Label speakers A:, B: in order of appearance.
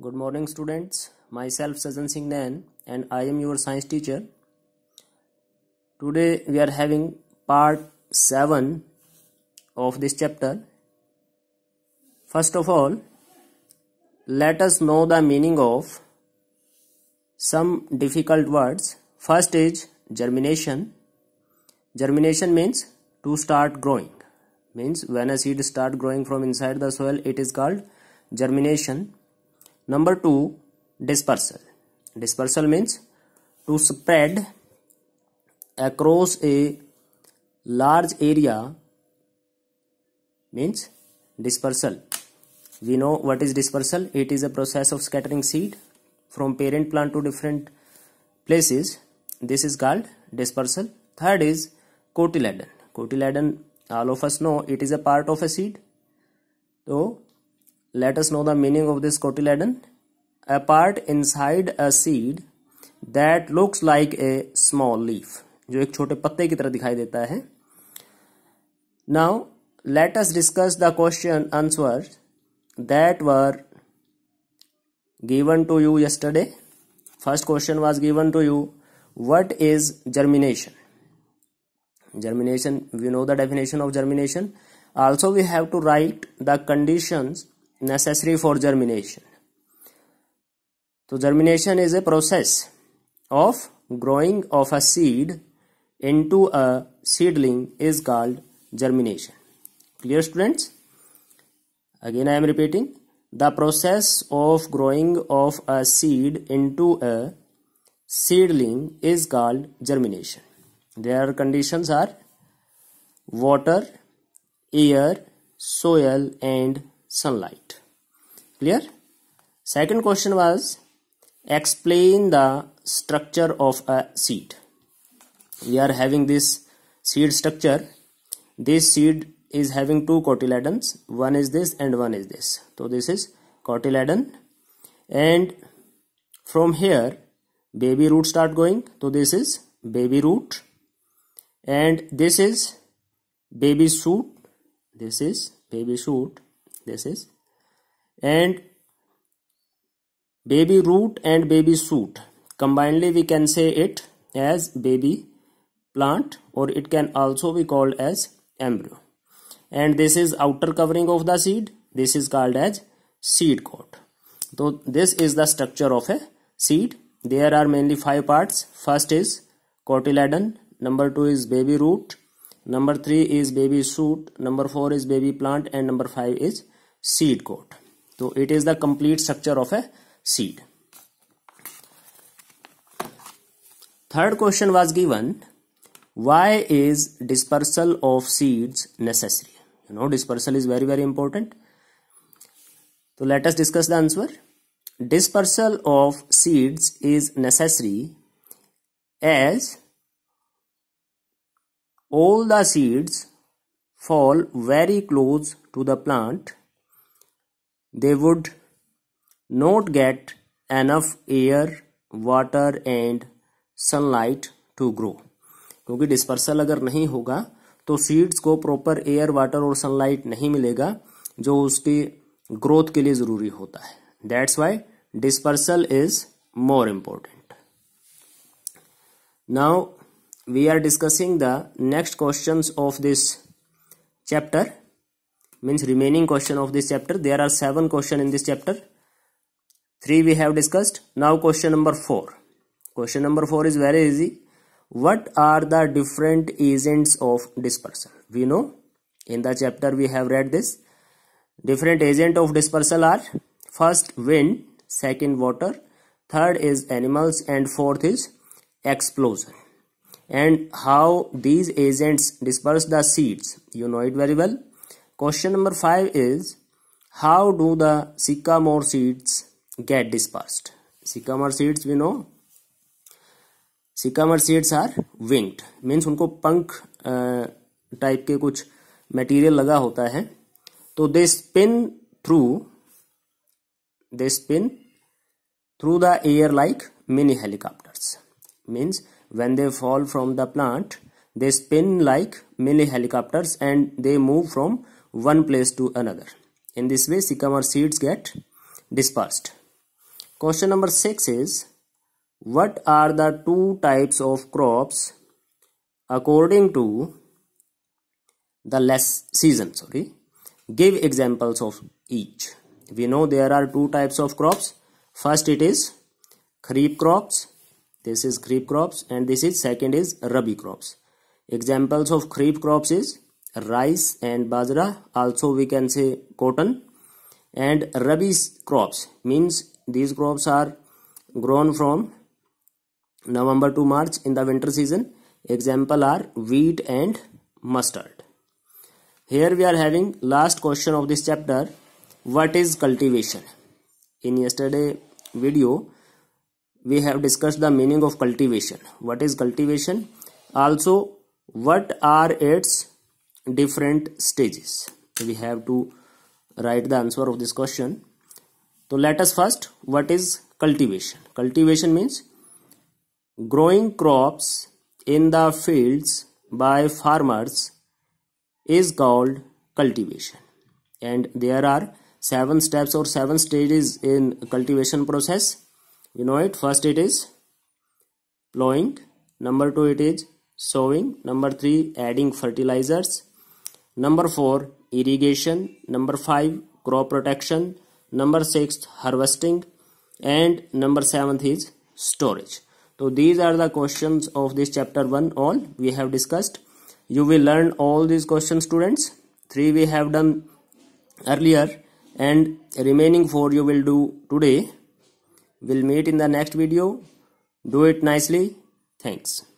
A: Good morning students, myself Sajjan Singh Nain and I am your science teacher. Today we are having part 7 of this chapter. First of all, let us know the meaning of some difficult words. First is germination. Germination means to start growing. Means when a seed start growing from inside the soil, it is called germination. Number 2, dispersal. Dispersal means to spread across a large area means dispersal. We know what is dispersal. It is a process of scattering seed from parent plant to different places. This is called dispersal. Third is cotyledon. Cotyledon, all of us know it is a part of a seed. So let us know the meaning of this cotyledon. A part inside a seed that looks like a small leaf, जो एक छोटे पत्ते की तरह दिखाई देता है. Now let us discuss the question answers that were given to you yesterday. First question was given to you, what is germination? Germination, we know the definition of germination. Also we have to write the conditions necessary for germination. So germination is a process of growing of a seed into a seedling is called germination. Clear students? Again I am repeating, the process of growing of a seed into a seedling is called germination. Their conditions are water, air, soil and sunlight. Clear? Second question was, explain the structure of a seed. We are having this seed structure. This seed is having two cotyledons. One is this and one is this. So this is cotyledon, and from here baby root start going. So this is baby root, and this is baby shoot. This is baby shoot. This is, and baby root and baby shoot combinedly we can say it as baby plant, or it can also be called as embryo. And this is outer covering of the seed. This is called as seed coat. So this is the structure of a seed. There are mainly 5 parts. First is cotyledon, number 2 is baby root, number 3 is baby shoot, number 4 is baby plant, and number 5 is seed coat. So it is the complete structure of a seed. Third question was given, why is dispersal of seeds necessary? You know, dispersal is very important. So let us discuss the answer. Dispersal of seeds is necessary as all the seeds fall very close to the plant. They would not get enough air, water and sunlight to grow. क्योंकि dispersal अगर नहीं होगा तो seeds को proper air, water और sunlight नहीं मिलेगा जो उसकी ग्रोथ के लिए जरूरी होता है. That's why dispersal is more important. Now we are discussing the next questions of this chapter, means remaining question of this chapter. There are 7 questions in this chapter. 3 we have discussed. Now question number 4. Question number 4 is very easy. What are the different agents of dispersal? We know in the chapter we have read this. Different agent of dispersal are, first wind, second water, third is animals, and fourth is explosion. And how these agents disperse the seeds, you know it very well. Question number 5 is, how do the sycamore seeds get dispersed? Sycamore seeds, we know sycamore seeds are winged, means उनको पंख type के कुछ material लगा होता है. तो they spin through the air like mini helicopters. Means when they fall from the plant, they spin like mini helicopters and they move from one place to another. In this way sycamore seeds get dispersed. Question number 6 is, what are the two types of crops according to the less season? Give examples of each. We know there are two types of crops. First it is kharif crops. This is kharif crops, and this is second is rabi crops. Examples of kharif crops is rice and bajra, also we can say cotton. And rabi crops means these crops are grown from November to March in the winter season. Example are wheat and mustard. Here we are having last question of this chapter. What is cultivation? In yesterday video we have discussed the meaning of cultivation. What is cultivation? Also, what are its different stages? We have to write the answer of this question. So let us first, what is cultivation? Cultivation means growing crops in the fields by farmers is called cultivation. And there are 7 steps or 7 stages in cultivation process. You know it. First it is plowing. Number 2 it is sowing. Number 3 adding fertilizers. Number 4 irrigation. Number 5 crop protection. Number 6 harvesting. And number 7 is storage. So these are the questions of this chapter 1 all we have discussed. You will learn all these questions, students. 3 we have done earlier and remaining 4 you will do today. We'll meet in the next video. Do it nicely. Thanks.